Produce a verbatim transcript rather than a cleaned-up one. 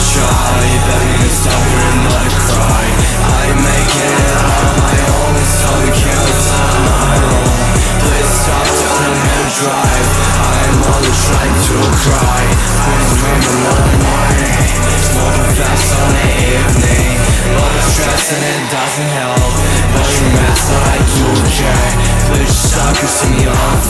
try, begging to stop hearing my cry. I make it on my own, so I can't on my own. Please stop telling me to drive, I'm only trying to cry. I'm screaming all night, smoking fast on the evening. But it's stress and it doesn't help, but you mess that I do care. Please stop kissing me off